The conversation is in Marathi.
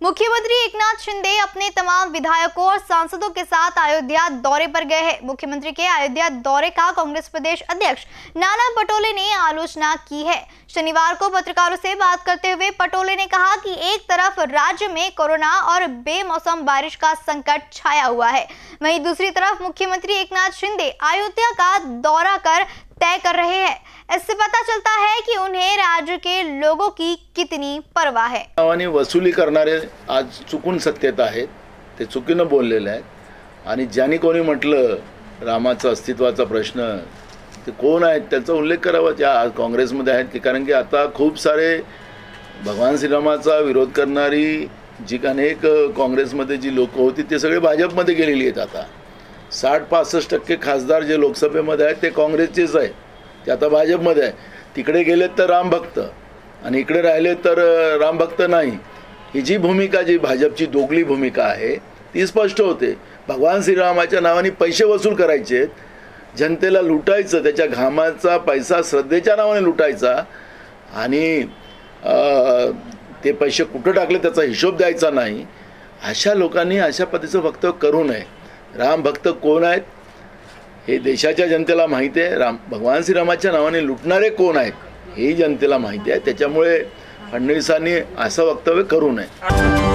मुख्यमंत्री एकनाथ शिंदे अपने तमाम विधायकों और सांसदों के साथ अयोध्या दौरे पर गए हैं। मुख्यमंत्री के अयोध्या दौरे का कांग्रेस प्रदेश अध्यक्ष नाना पटोले ने आलोचना की है। शनिवार को पत्रकारों से बात करते हुए पटोले ने कहा कि एक तरफ राज्य में कोरोना और बेमौसम बारिश का संकट छाया हुआ है, वहीं दूसरी तरफ मुख्यमंत्री एकनाथ शिंदे अयोध्या का दौरा कर तय कर रहे हैं। इससे पता चलता है कि उन्हें राज्य के लोगों की कितनी परवाह है। नावाने वसुली करणारे आज चुकून सत्तेत आहेत, ते चुकीनं बोललेले आहेत आणि ज्यांनी कोणी म्हटलं रामाचा अस्तित्वाचा प्रश्न ते कोण आहेत त्याचा उल्लेख करावा। त्या काँग्रेसमध्ये आहेत की कारण की आता खूप सारे भगवान श्रीरामाचा विरोध करणारी जी अनेक काँग्रेसमध्ये जी लोक होती ते सगळे भाजपमध्ये गेलेली आहेत। आता 60-65% खासदार जे लोकसभेमध्ये आहेत ते काँग्रेसचेच आहेत, ते आता भाजपमध्ये आहे। तिकडे गेलेत तर रामभक्त आणि इकडे राहिले तर रामभक्त नाही। ही जी भूमिका जी भाजपची दोगली भूमिका आहे ती स्पष्ट होते। भगवान श्रीरामाच्या नावाने पैसे वसूल करायचे, जनतेला लुटायचं, त्याच्या घामाचा पैसा श्रद्धेच्या नावाने लुटायचा आणि ते पैसे कुठे टाकले त्याचा हिशोब द्यायचा नाही। अशा लोकांनी अशा पद्धतीचं वक्तव्य करू नये। राम भक्त कोण आहेत हे देशाच्या जनतेला माहिती आहे। भगवान श्रीरामाच्या नावाने लुटणारे कोण आहेत हे जनतेला माहिती आहे। त्याच्यामुळे फडणवीसांनी असं वक्तव्य करू नये।